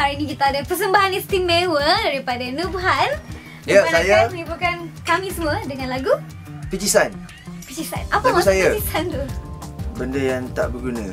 hari ini kita ada persembahan istimewa daripada Nubhan. Ya, saya akan menghiburkan kami semua dengan lagu Picisan. Picisan. Apa Lagu maksud saya. Picisan tu? Benda yang tak berguna.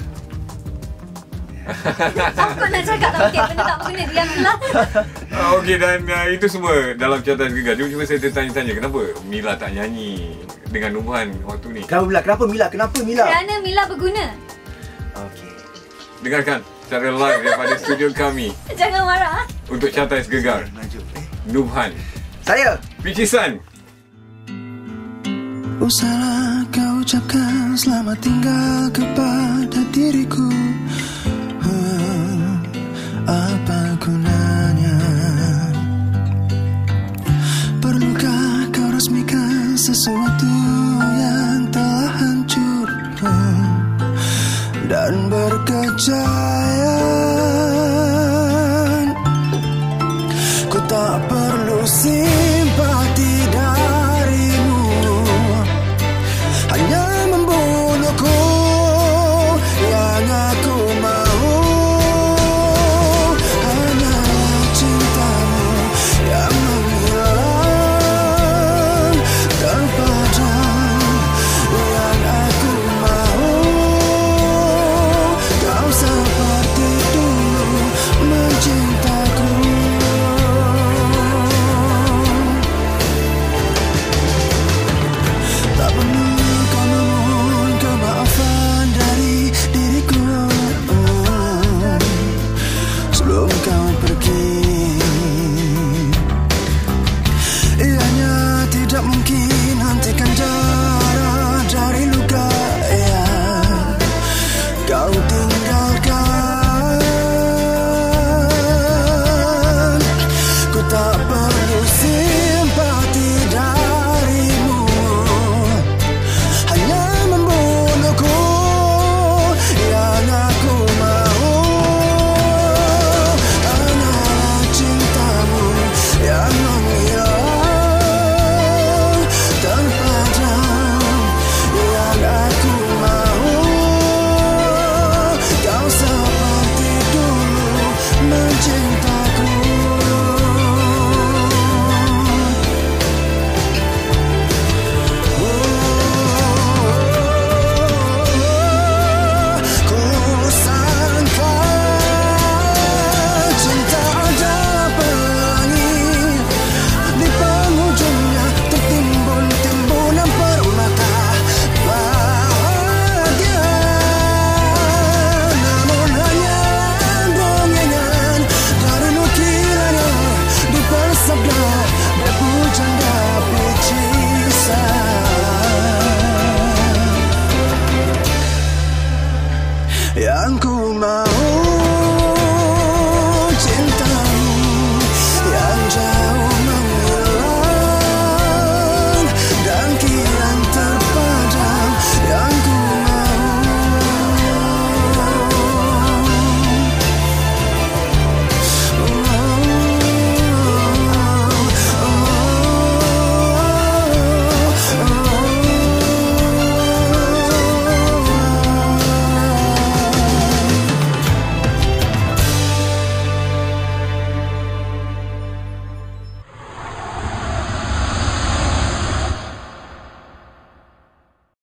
Aku nak cakap tak okey, benda tak berguna, diamlah. Okey, dan itu semua dalam Carta Gegar. Cuma saya tertanya-tanya, kenapa Mila tak nyanyi dengan Nubhan waktu ni? Kenapa Mila? Kenapa Mila? Kerana Mila berguna. Okey. Dengarkan secara live daripada studio kami Jangan marah. untuk Carta Gegar. Maju. Nubhan. Saya. Picisan. Usahlah kau ucapkan selamat tinggal kepada diriku. Apa gunanya? Perlukah kau resmikan sesuatu yang telah hancur dan berkejaya?